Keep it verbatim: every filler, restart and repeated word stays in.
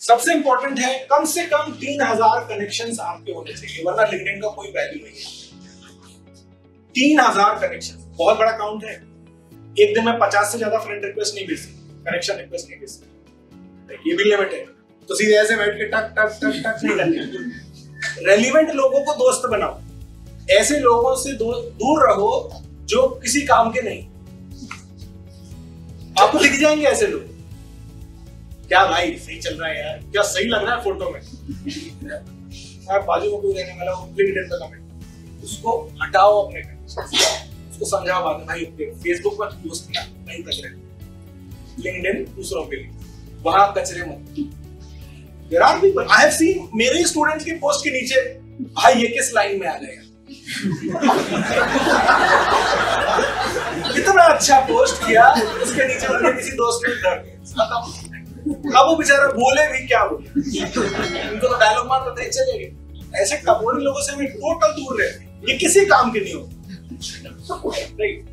सबसे इंपॉर्टेंट है कम से कम तीन हजार कनेक्शंस आपके होने चाहिए, वरना लिंक्डइन का कोई वैल्यू नहीं है। तीन हजार कनेक्शन बहुत बड़ा काउंट है। एक दिन में पचास से ज्यादा फ्रेंड रिक्वेस्ट नहीं भेज सकते, कनेक्शन रिक्वेस्ट नहीं भेज सकते, ये भी लिमिट है। तो सीधे ऐसे बैठ के टक टक टक टक नहीं करते। रेलिवेंट लोगों को दोस्त बनाओ, ऐसे लोगों से दूर रहो जो किसी काम के नहीं। आपको दिख जाएंगे ऐसे लोग, क्या भाई सही चल रहा है यार, क्या सही लग रहा है फोटो में, बाजू में कोई रहने वाला हो लिंक्डइन पे कमेंट, उसको हटाओ अपने कनेक्शन, उसको समझाओ बात भाई। फेसबुक पर दोस्त किया नहीं कचरे, लिंक्डइन दूसरों के लिए, वहां कचरे मत। There are people I have seen, मेरे स्टूडेंट्स के पोस्ट के नीचे भाई ये किस लाइन में आ जाएगा इतना अच्छा पोस्ट किया, उसके नीचे मैंने किसी दोस्त ने कर दिया। अब वो बेचारा बोले भी क्या बोले, उनको तो डायलॉग मार पता ही चलेगा। ऐसे टपोरी लोगों से हमें टोटल दूर रहे, ये किसी काम के नहीं होते।